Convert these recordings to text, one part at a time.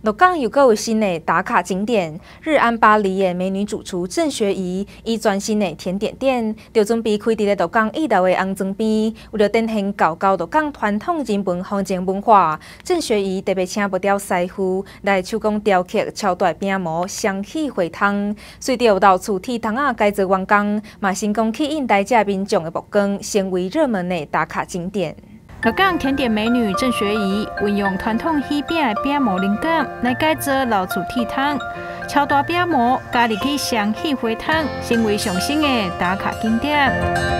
鹿港又有新的打卡景点，日安巴黎的美女主厨郑学怡，以全新的甜点店，就准备开伫咧鹿港1楼的红庄边，为了展现高鹿港传统人文风情文化，郑学怡特别请木雕师傅来手工雕刻超大饼模香气回汤，随着到处铁桶仔改造完工，嘛成功吸引大家民众的目光，成为热门的打卡景点。 鹿港甜点美女郑学怡运用传统喜饼的饼模灵感来改造老厝铁汤，超大饼模加入去香气回汤，成为上新的打卡景点。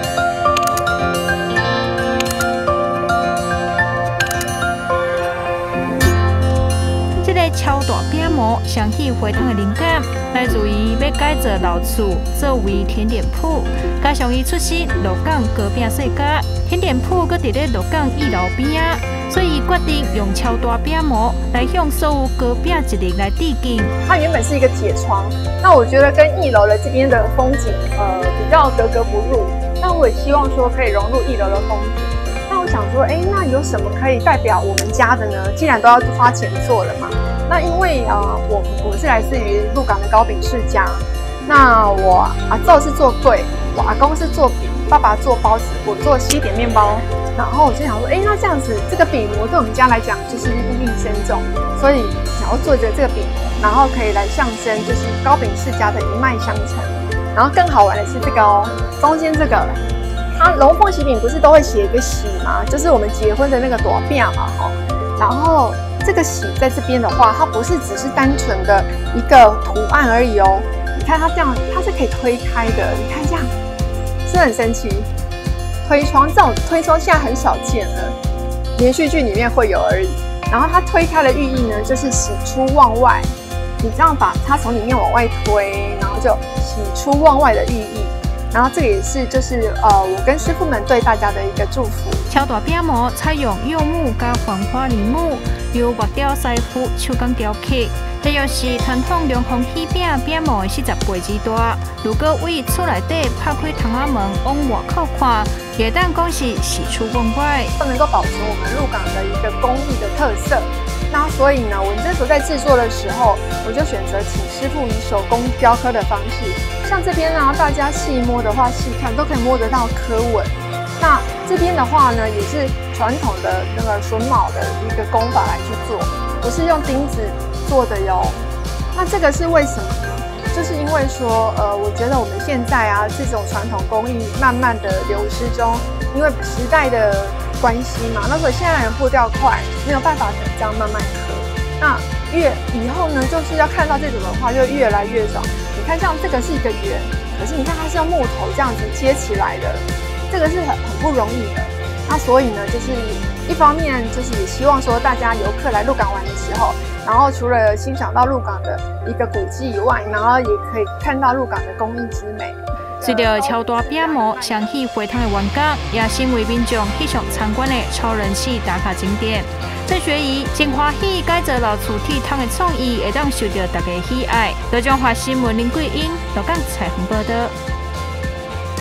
这个超大饼模香气回汤的灵感来自于要改造老厝作为甜点铺，加上伊出身鹿港糕饼世家。 甜点铺搁伫咧鹿港1楼边啊，所以决定用超大饼模来向所有糕饼一日来致敬。 它原本是一个铁窗，那我觉得跟1楼的这边的风景比较格格不入。那我也希望说可以融入1楼的风景。那我想说，那有什么可以代表我们家的呢？既然都要花钱做了嘛，那因为我是来自于鹿港的糕饼世家，那我阿祖是做粿，我阿公是做饼。 爸爸做包子，我做西点面包，然后我就想说，那这样子这个饼模对我们家来讲就是意义深重，所以想要做这个饼模，然后可以来象征就是糕饼世家的一脉相承。然后更好玩的是这个中间这个，它龙凤喜饼不是都会写一个喜吗？就是我们结婚的那个朵饼嘛，然后这个喜在这边的话，它不是只是单纯的一个图案而已哦。你看它这样，它是可以推开的，你看这样。 是很神奇，推窗这种推窗现在很少见了，连续剧里面会有而已。然后它推开的寓意呢，就是喜出望外。你这样把它从里面往外推，然后就喜出望外的寓意。然后这个也是就是我跟师傅们对大家的一个祝福。 超大饼模采用柚木加黄花梨木，由木雕师傅手工雕刻。 这又是传统龙凤喜饼饼模的40倍之大。如果为厝内底拍开窗仔门往外口看，也当讲是喜出望外， 能够保存我们鹿港的一个工艺的特色。那所以呢，我们这时候在制作的时候，我就选择请师傅以手工雕刻的方式。像这边呢，大家细摸的话，细看都可以摸得到刻纹。那这边的话呢，也是传统的那个榫卯的一个工法来去做，不是用钉子 做的哟，那这个是为什么呢？就是因为说，我觉得我们现在这种传统工艺慢慢的流失中，因为时代的关系嘛，那所以现在人步调快，没有办法这样慢慢刻。那以后呢，就是要看到这种的话，就越来越少。你看，像这个是一个圆，可是你看它是用木头这样子接起来的，这个是很不容易的。那所以呢，就是一方面就是也希望说大家游客来鹿港玩的时候。 然后除了欣赏到鹿港的一个古迹以外，然后也可以看到鹿港的工艺之美。 随着超大饼模香气回汤的完工，也成为民众喜上参观的超人气打卡景点。郑学怡真欢喜改造老厝铁汤的创意，会当受到大家喜爱。高中华新闻林桂英鹿港采访报道。